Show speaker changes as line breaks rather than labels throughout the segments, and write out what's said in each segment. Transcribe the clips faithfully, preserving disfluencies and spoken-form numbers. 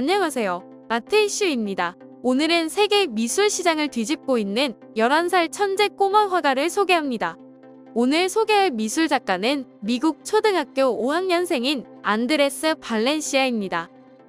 안녕하세요. 아트 이슈입니다. 오늘은 세계 미술 시장을 뒤집고 있는 열한 살 천재 꼬마 화가를 소개합니다. 오늘 소개할 미술 작가는 미국 초등학교 오 학년생인 안드레스 발렌시아입니다.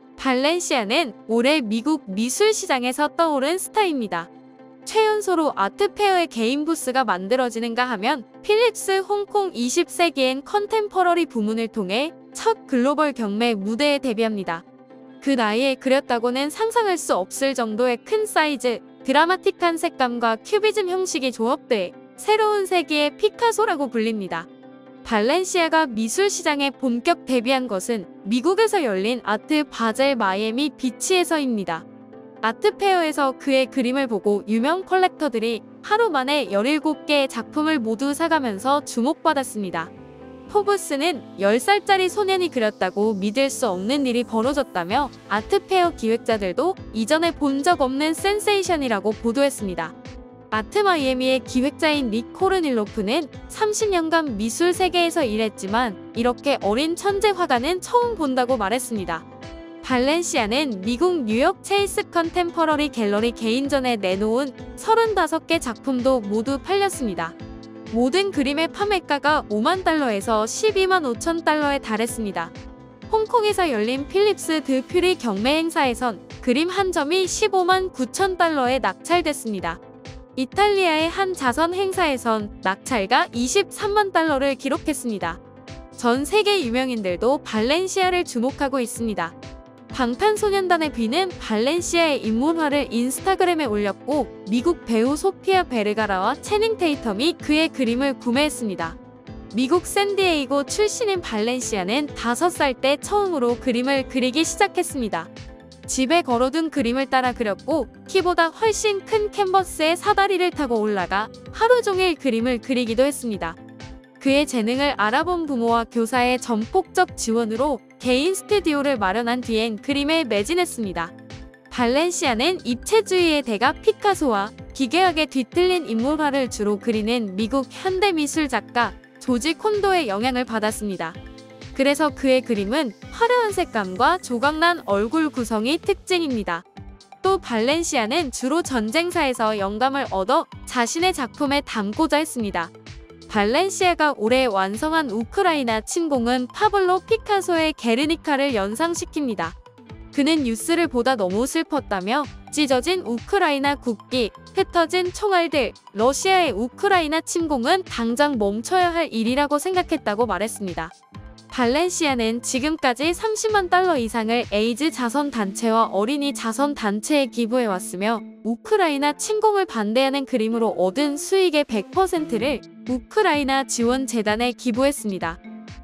발렌시아는 올해 미국 미술 시장에서 떠오른 스타입니다. 최연소로 아트페어의 개인 부스가 만들어지는가 하면 필립스 홍콩 이십 세기엔 컨템퍼러리 부문을 통해 첫 글로벌 경매 무대에 데뷔합니다. 그 나이에 그렸다고는 상상할 수 없을 정도의 큰 사이즈, 드라마틱한 색감과 큐비즘 형식이 조합돼 새로운 세기의 피카소라고 불립니다. 발렌시아가 미술 시장에 본격 데뷔한 것은 미국에서 열린 아트 바젤 마이애미 비치에서입니다. 아트페어에서 그의 그림을 보고 유명 컬렉터들이 하루 만에 열일곱 개의 작품을 모두 사가면서 주목받았습니다. 포브스는 열 살짜리 소년이 그렸다고 믿을 수 없는 일이 벌어졌다며 아트페어 기획자들도 이전에 본 적 없는 센세이션이라고 보도했습니다. 아트 마이애미의 기획자인 닉 코르닐로프는 삼십 년간 미술 세계에서 일했지만 이렇게 어린 천재 화가는 처음 본다고 말했습니다. 발렌시아는 미국 뉴욕 체이스 컨템퍼러리 갤러리 개인전에 내놓은 서른다섯 개 작품도 모두 팔렸습니다. 모든 그림의 판매가가 오만 달러에서 십이만 오천 달러에 달했습니다. 홍콩에서 열린 필립스 드 퓨리 경매 행사에선 그림 한 점이 십오만 구천 달러에 낙찰됐습니다. 이탈리아의 한 자선 행사에선 낙찰가 이십삼만 달러를 기록했습니다. 전 세계 유명인들도 발렌시아를 주목하고 있습니다. 방탄소년단의 비는 발렌시아의 입문화를 인스타그램에 올렸고 미국 배우 소피아 베르가라와 채닝 테이텀이 그의 그림을 구매했습니다. 미국 샌디에이고 출신인 발렌시아는 다섯 살 때 처음으로 그림을 그리기 시작했습니다. 집에 걸어둔 그림을 따라 그렸고 키보다 훨씬 큰 캔버스에 사다리를 타고 올라가 하루 종일 그림을 그리기도 했습니다. 그의 재능을 알아본 부모와 교사의 전폭적 지원으로 개인 스튜디오를 마련한 뒤엔 그림에 매진했습니다. 발렌시아는 입체주의의 대가 피카소와 기괴하게 뒤틀린 인물화를 주로 그리는 미국 현대미술 작가 조지 콘도의 영향을 받았습니다. 그래서 그의 그림은 화려한 색감과 조각난 얼굴 구성이 특징입니다. 또 발렌시아는 주로 전쟁사에서 영감을 얻어 자신의 작품에 담고자 했습니다. 발렌시아가 올해 완성한 우크라이나 침공은 파블로 피카소의 게르니카를 연상시킵니다. 그는 뉴스를 보다 너무 슬펐다며 찢어진 우크라이나 국기, 흩어진 총알들, 러시아의 우크라이나 침공은 당장 멈춰야 할 일이라고 생각했다고 말했습니다. 발렌시아는 지금까지 삼십만 달러 이상을 에이즈 자선단체와 어린이 자선단체에 기부해왔으며 우크라이나 침공을 반대하는 그림으로 얻은 수익의 백 퍼센트를 우크라이나 지원재단에 기부했습니다.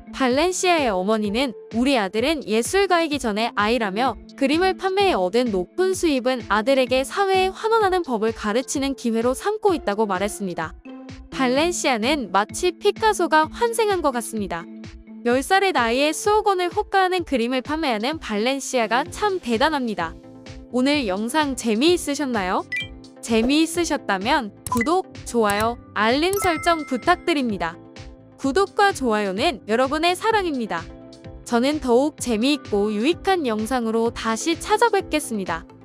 발렌시아의 어머니는 우리 아들은 예술가이기 전에 아이라며 그림을 판매해 얻은 높은 수입은 아들에게 사회에 환원하는 법을 가르치는 기회로 삼고 있다고 말했습니다. 발렌시아는 마치 피카소가 환생한 것 같습니다. 열 살의 나이에 수억 원을 호가하는 그림을 판매하는 발렌시아가 참 대단합니다. 오늘 영상 재미있으셨나요? 재미있으셨다면 구독, 좋아요, 알림 설정 부탁드립니다. 구독과 좋아요는 여러분의 사랑입니다. 저는 더욱 재미있고 유익한 영상으로 다시 찾아뵙겠습니다.